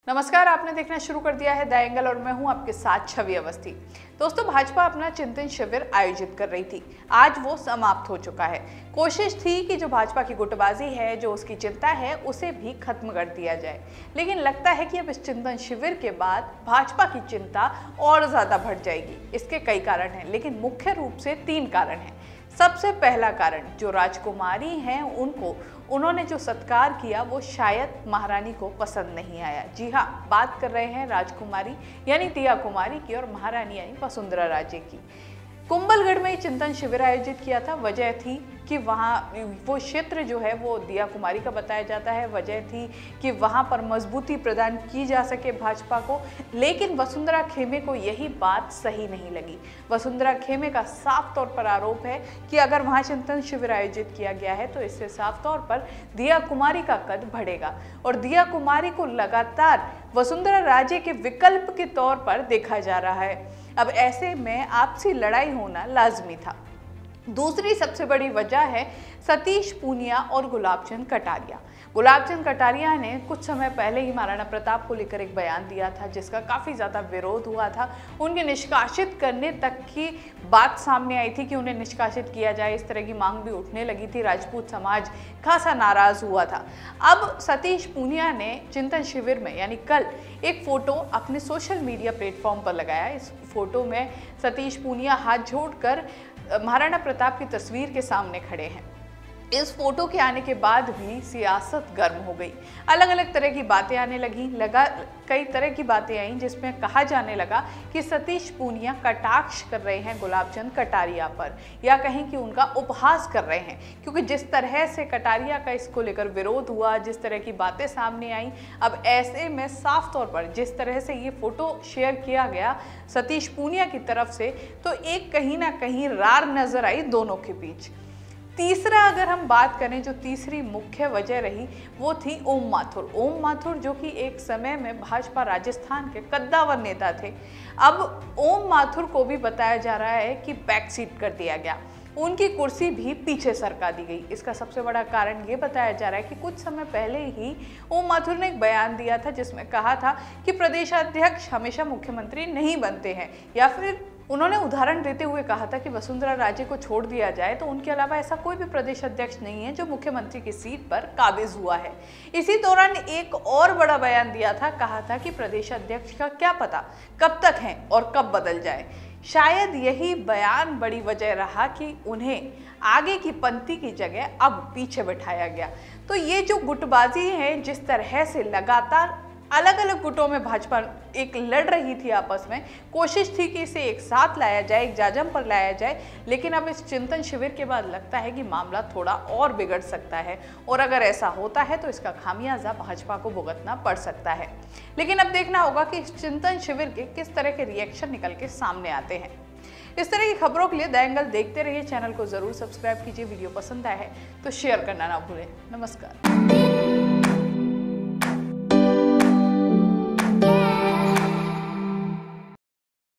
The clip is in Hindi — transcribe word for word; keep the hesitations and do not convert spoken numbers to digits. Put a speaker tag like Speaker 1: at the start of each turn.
Speaker 1: नमस्कार, आपने देखना शुरू कर दिया है द एंगल और मैं हूं आपके साथ छवि अवस्थी। दोस्तों, भाजपा अपना चिंतन शिविर आयोजित कर रही थी, आज वो समाप्त हो चुका है। कोशिश थी कि जो भाजपा की गुटबाजी है, जो उसकी चिंता है, उसे भी खत्म कर दिया जाए, लेकिन लगता है कि अब इस चिंतन शिविर के बाद भाजपा की चिंता और ज्यादा बढ़ जाएगी। इसके कई कारण हैं, लेकिन मुख्य रूप से तीन कारण हैं। सबसे पहला कारण, जो राजकुमारी हैं उनको उन्होंने जो सत्कार किया वो शायद महारानी को पसंद नहीं आया। जी हाँ, बात कर रहे हैं राजकुमारी यानी दिया कुमारी की और महारानी यानी वसुंधरा राजे की। कुंभलगढ़ में चिंतन शिविर आयोजित किया था। वजह थी कि वहाँ वो क्षेत्र जो है वो दिया कुमारी का बताया जाता है। वजह थी कि वहाँ पर मजबूती प्रदान की जा सके भाजपा को, लेकिन वसुंधरा खेमे को यही बात सही नहीं लगी। वसुंधरा खेमे का साफ तौर पर आरोप है कि अगर वहाँ चिंतन शिविर आयोजित किया गया है तो इससे साफ तौर पर दिया कुमारी का कद बढ़ेगा और दिया कुमारी को लगातार वसुंधरा राजे के विकल्प के तौर पर देखा जा रहा है। अब ऐसे में आपसी लड़ाई होना लाजमी था। दूसरी सबसे बड़ी वजह है सतीश पूनिया और गुलाबचंद कटारिया। गुलाबचंद कटारिया ने कुछ समय पहले ही महाराणा प्रताप को लेकर एक बयान दिया था, जिसका काफ़ी ज़्यादा विरोध हुआ था। उनके निष्कासित करने तक की बात सामने आई थी कि उन्हें निष्कासित किया जाए, इस तरह की मांग भी उठने लगी थी। राजपूत समाज खासा नाराज हुआ था। अब सतीश पूनिया ने चिंतन शिविर में यानी कल एक फोटो अपने सोशल मीडिया प्लेटफॉर्म पर लगाया। इस फोटो में सतीश पूनिया हाथ जोड़कर महाराणा प्रताप की तस्वीर के सामने खड़े हैं। इस फोटो के आने के बाद भी सियासत गर्म हो गई। अलग अलग तरह की बातें आने लगी लगा कई तरह की बातें आई, जिसमें कहा जाने लगा कि सतीश पूनिया कटाक्ष कर रहे हैं गुलाबचंद कटारिया पर, या कहीं कि उनका उपहास कर रहे हैं, क्योंकि जिस तरह से कटारिया का इसको लेकर विरोध हुआ, जिस तरह की बातें सामने आई, अब ऐसे में साफ तौर पर जिस तरह से ये फोटो शेयर किया गया सतीश पूनिया की तरफ से, तो एक कहीं ना कहीं रार नजर आई दोनों के बीच। तीसरा अगर हम बात करें, जो तीसरी मुख्य वजह रही वो थी ओम माथुर। ओम माथुर जो कि एक समय में भाजपा राजस्थान के कद्दावर नेता थे, अब ओम माथुर को भी बताया जा रहा है कि बैक सीट कर दिया गया, उनकी कुर्सी भी पीछे सरका दी गई। इसका सबसे बड़ा कारण ये बताया जा रहा है कि कुछ समय पहले ही ओम माथुर ने एक बयान दिया था, जिसमें कहा था कि प्रदेशाध्यक्ष हमेशा मुख्यमंत्री नहीं बनते हैं, या फिर उन्होंने उदाहरण देते हुए कहा था कि वसुंधरा राजे को छोड़ दिया जाए तो उनके अलावा ऐसा कोई भी प्रदेश अध्यक्ष नहीं है जो मुख्यमंत्री की सीट पर काबिज हुआ है। इसी दौरान एक और बड़ा बयान दिया था, कहा था कि प्रदेश अध्यक्ष का क्या पता कब तक है और कब बदल जाए। शायद यही बयान बड़ी वजह रहा कि उन्हें आगे की पंक्ति की जगह अब पीछे बैठाया गया। तो ये जो गुटबाजी है, जिस तरह से लगातार अलग अलग गुटों में भाजपा एक लड़ रही थी आपस में, कोशिश थी कि इसे एक साथ लाया जाए, एक जाजम पर लाया जाए, लेकिन अब इस चिंतन शिविर के बाद लगता है कि मामला थोड़ा और बिगड़ सकता है, और अगर ऐसा होता है तो इसका खामियाजा भाजपा को भुगतना पड़ सकता है। लेकिन अब देखना होगा कि इस चिंतन शिविर के किस तरह के रिएक्शन निकल के सामने आते हैं। इस तरह की खबरों के लिए द एंगल देखते रहिए। चैनल को जरूर सब्सक्राइब कीजिए। वीडियो पसंद आया है तो शेयर करना ना भूलें। नमस्कार।